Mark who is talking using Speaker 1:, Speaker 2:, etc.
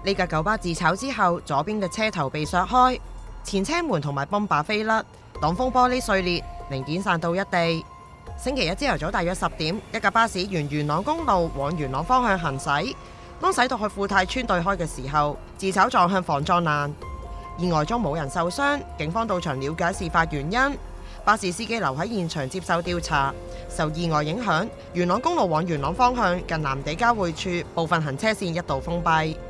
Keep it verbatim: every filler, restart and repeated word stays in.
Speaker 1: 呢架九巴自炒之後，左邊嘅車頭被削開，前車門同埋泵把飛甩，擋風玻璃碎裂，零件散到一地。星期一朝頭早大約十點，一架巴士沿元朗公路往元朗方向行駛，當駛到去富泰村對開嘅時候，自炒撞向防撞欄，意外中冇人受傷。警方到場了解事發原因，巴士司機留喺現場接受調查。受意外影響，元朗公路往元朗方向近藍地交匯處部分行車線一度封閉。